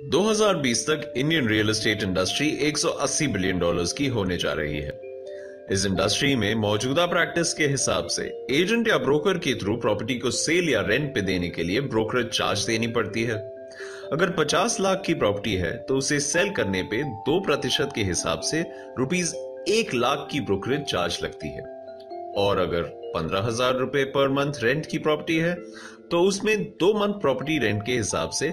2020 तक Indian real estate industry 180 billion dollars की होने जा रही है। इस इंडस्ट्री में मौजूदा प्रैक्टिस के हिसाब से एजेंट या ब्रोकर के थ्रू प्रॉपर्टी को सेल या रेंट पे देने के लिए ब्रोकरेज चार्ज देनी पड़ती है। अगर 50 लाख की प्रॉपर्टी है तो उसे सेल करने पे 2% के हिसाब से ₹1 लाख की ब्रोकरेज चार्ज लगती है, और अगर 15,000 रुपए पर मंथ रेंट की प्रॉपर्टी है तो उसमें 2 मंथ प्रॉपर्टी रेंट के हिसाब से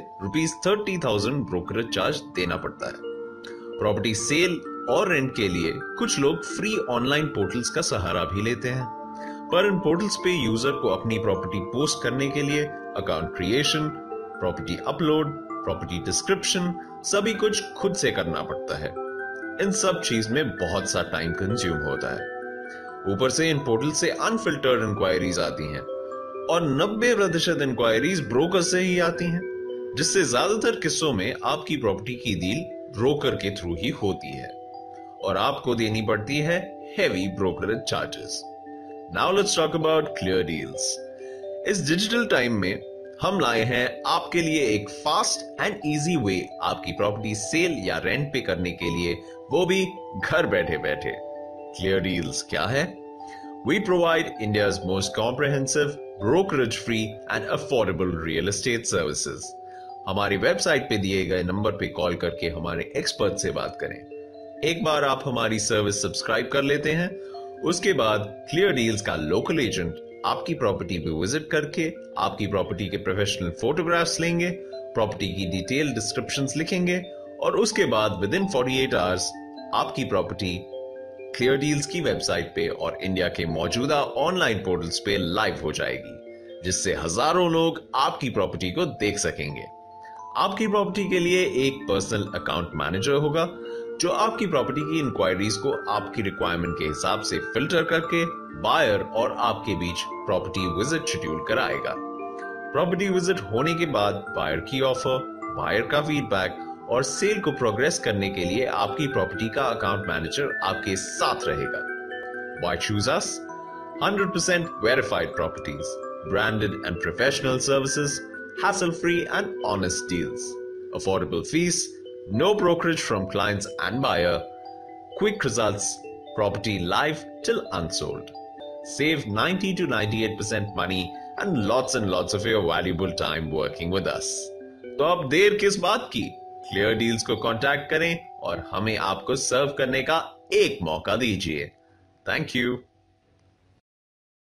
₹30,000 ब्रोकरेज चार्ज देना पड़ता है। प्रॉपर्टी सेल और रेंट के लिए कुछ लोग फ्री ऑनलाइन पोर्टल्स का सहारा भी लेते हैं, पर इन पोर्टल्स पे यूजर को अपनी प्रॉपर्टी पोस्ट करने के लिए account creation, property upload, property description सभी कुछ खुद से करना पड़ता है। इन सब चीज में बहुत सा टाइम कंज्यूम होता है। ऊपर से इन पोर्टल से अनफिल्टर्ड इंक्वायरीज आती हैं और 90% इंक्वायरीज ब्रोकर से ही आती हैं, जिससे ज्यादातर किस्सों में आपकी प्रॉपर्टी की डील ब्रोकर के थ्रू ही होती है और आपको देनी पड़ती है heavy brokerage charges. Now let's talk about clear deals. इस डिजिटल टाइम में हम लाए हैं आपके लिए एक फास्ट एंड इजी वे आपकी प्रॉपर्टी सेल या रेंट पे करने के लिए, वो भी घर बैठे बैठे। क्लियर डील्स क्या है? We provide India's most comprehensive, brokerage-free and affordable real estate services. हमारी वेबसाइट पे दिए गए नंबर पे कॉल करके हमारे एक्सपर्ट से बात करें। एक बार आप हमारी सर्विस सब्सक्राइब कर लेते हैं, उसके बाद क्लियर डील्स का लोकल एजेंट आपकी प्रॉपर्टी पे विजिट करके आपकी प्रॉपर्टी के प्रोफेशनल फोटोग्राफ्स लेंगे, प्रॉपर्टी की डिटेल डिस्क्रिप्शंस लिखेंगे और उसके बाद विद इन 48 आवर्स आपकी प्रॉपर्टी क्लियर डील्स की वेबसाइट पे और इंडिया के मौजूदा ऑनलाइन पोर्टल्स पे लाइव हो जाएगी, जिससे हजारों लोग आपकी प्रॉपर्टी को देख सकेंगे। आपकी प्रॉपर्टी के लिए एक पर्सनल अकाउंट मैनेजर होगा जो आपकी प्रॉपर्टी की इंक्वायरीज को आपकी रिक्वायरमेंट के हिसाब से फिल्टर करके बायर और आपके बीच प्रॉपर्टी विजिट शेड्यूल कराएगा। प्रॉपर्टी विजिट होने के बाद बायर की ऑफर, बायर का फीडबैक और सेल को प्रोग्रेस करने के लिए आपकी प्रॉपर्टी का अकाउंट मैनेजर आपके साथ रहेगा। Why choose us? 100% verified properties, branded and professional services, hassle-free and honest deals, affordable fees, no brokerage from clients and buyer, quick results, property live till unsold. Save 90 to 98% money and lots of your valuable time working with us. तो अब देर किस बात की? Clear deals को contact करें और हमें आपको सर्व करने का एक मौका दीजिए। Thank you.